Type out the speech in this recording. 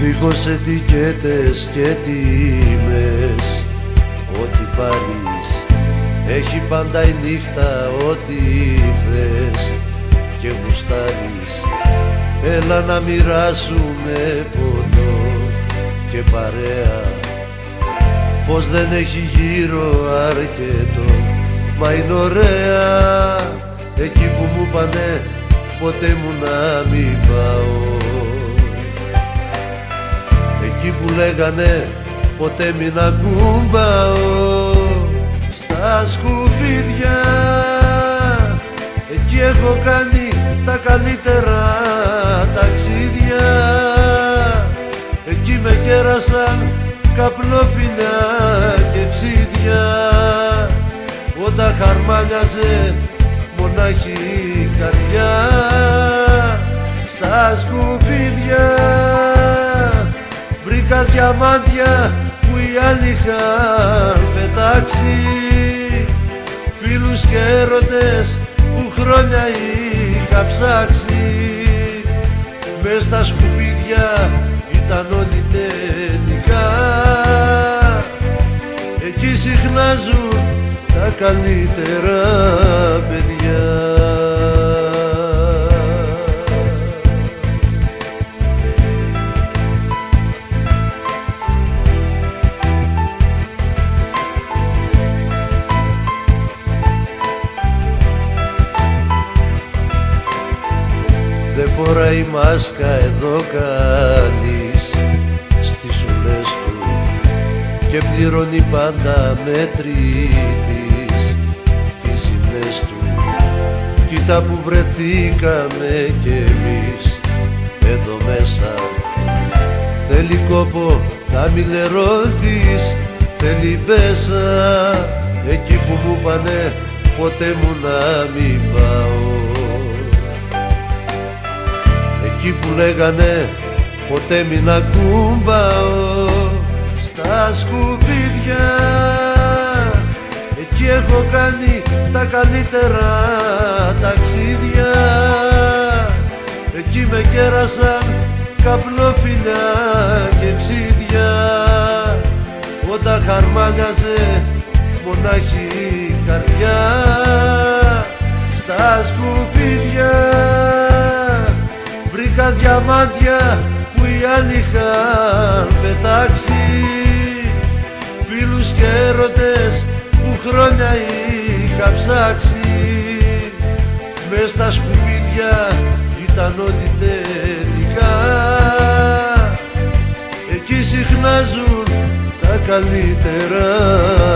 δίχως ετικέτες και τιμές. Ό,τι πάρεις έχει πάντα η νύχτα ό,τι θες και γουστάρεις. Έλα να μοιράσουμε ποτό και παρέα, πως δεν έχει γύρω αρκετό. Μα είναι ωραία εκεί που μου πάνε ποτέ μου να μην πάω. Εκεί που λέγανε ποτέ μην ακουμπάω. Στα σκουπίδια εκεί έχω κάνει τα καλύτερα ταξίδια. Εκεί με κέρασαν καπνόφυλλα και ξύδια, όταν χαρμάνιαζε μονάχη η καρδιά. Στα σκουπίδια βρήκα διαμάντια που οι άλλοι είχαν πετάξει, φίλους και έρωτες που χρόνια είχα ψάξει. Μες στα σκουπίδια ήταν όλοι τελικά, εκεί συχνά ζουν τα καλύτερα παιδιά. Δεν φοράει μάσκα εδώ κανείς στις ουλές του και πληρώνει πάντα με τρίτης τις ζημιές του. Κοίτα που βρεθήκαμε κι εμείς εδώ μέσα. Θέλει κόπο να μην λερώθεις, θέλει πέσα. Εκεί που μου πάνε ποτέ μου να μην πάω. Εκεί που λέγανε ποτέ μην ακουμπάω. Στα σκουπίδια εκεί έχω κάνει τα καλύτερα ταξίδια. Εκεί με κέρασαν καπνόφυλλα και ξύδια, όταν χαρμάνιαζε μονάχη η καρδιά. Στα σκουπίδια βρήκα διαμάντια που οι άλλοι είχαν πετάξει, φίλους και έρωτες που χρόνια είχα ψάξει. Μες στα σκουπίδια ήταν όλοι τελικά, εκεί συχνά ζουν τα καλύτερα